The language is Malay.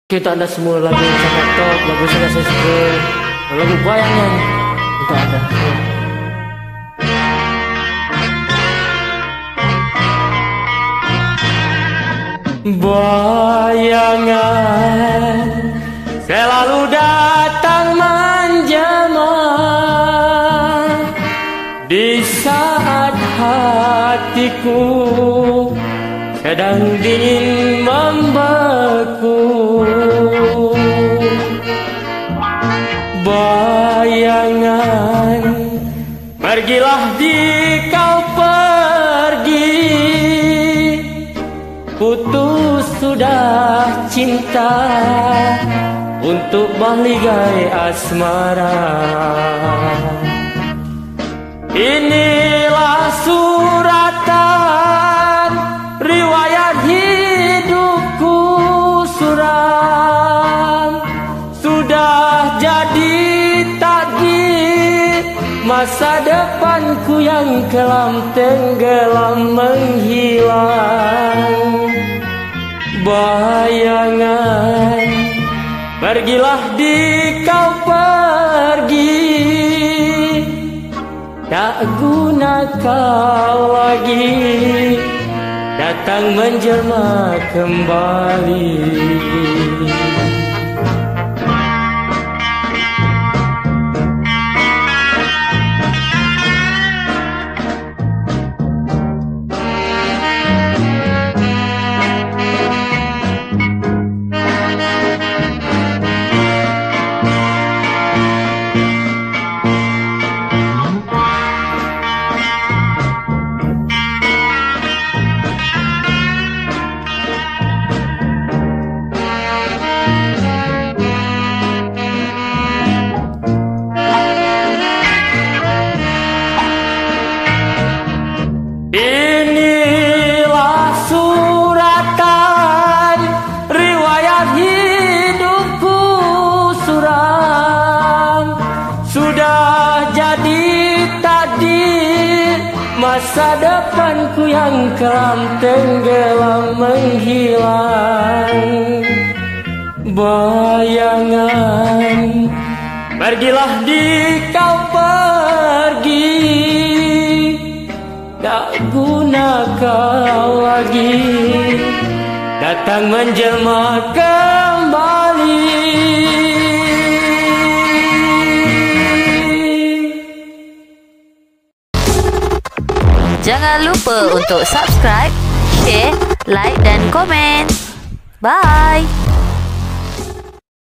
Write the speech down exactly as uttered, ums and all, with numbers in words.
Kita ada semua lagu sangat top, lagu sangat saya suka, lagu bayangan kita ada. Bayangan selalu datang menjelma di saat hatiku sedang dingin membeku. Bayangan, pergilah di kau pergi, putus sudah cinta untuk baligai asmara. Inilah suratan riwayat hidupku suram, sudah jadi takdir masa depanku yang kelam tenggelam menghilang. Bayangan, pergilah di kau pergi, tak guna kau lagi datang menjelma kembali. Inilah suratan riwayat hidupku suram, sudah jadi takdir masa depanku yang kelam tenggelam menghilang. Bayangan, pergilah di kau pergi, tak guna kau lagi datang menjelma kembali. Jangan lupa untuk subscribe, share, like dan komen. Bye.